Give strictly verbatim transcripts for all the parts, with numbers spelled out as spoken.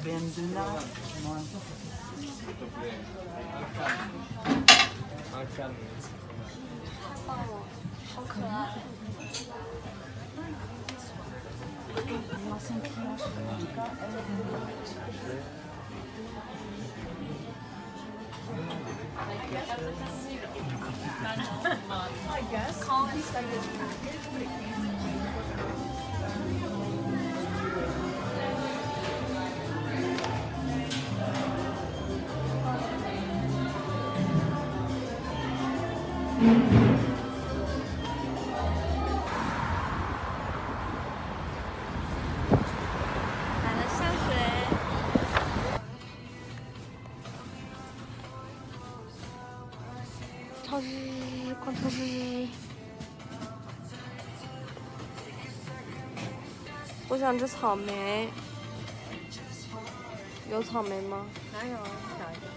bänderna. 太棒了，好可爱。 I guess. Call it send this package, but it came. Mm-hmm. 超市，逛超市。我想吃草莓，有草莓吗？ 哪有？找一个。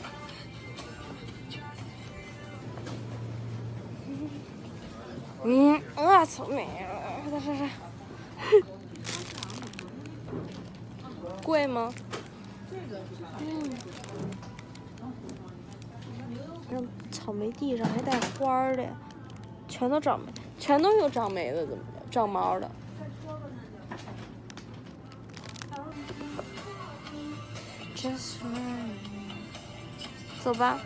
嗯，啊，草莓，这这这。贵吗？嗯。让草莓地上还带花儿的，全都长霉，全都有长霉的，怎么的？长毛的。走吧。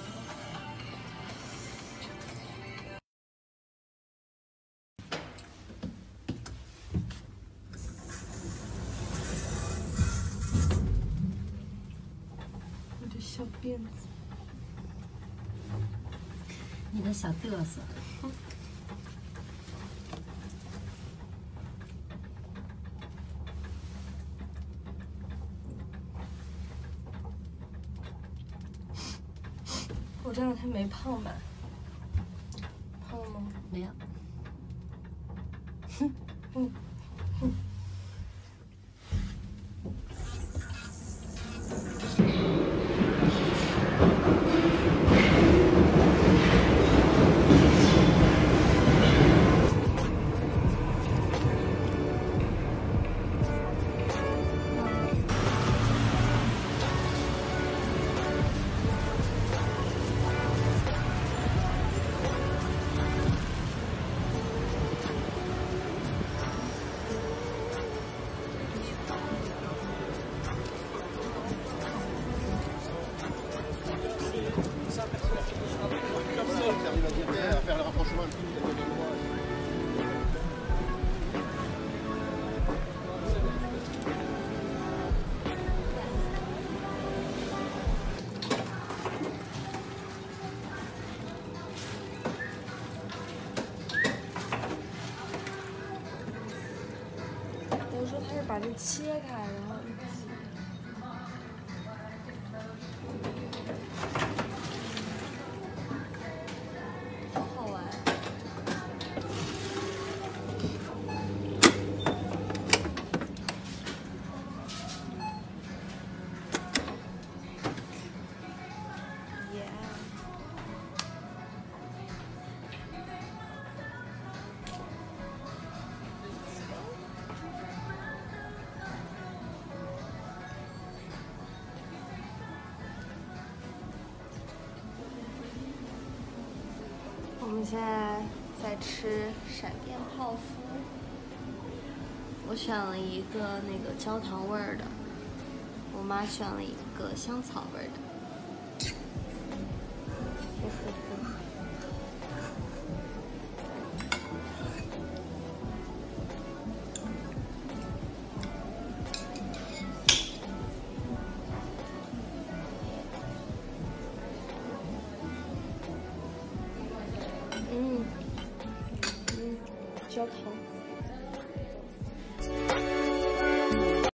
我的小辫子。 你的小嘚瑟。 我这两天没胖吧？胖了吗？ 没有。 哼，嗯，哼。我说他是把这切开，然后一起。好好玩。耶。我们现在在吃闪电泡芙，我选了一个那个焦糖味儿的，我妈选了一个香草味儿的。呵呵呵。嗯，嗯，焦糖。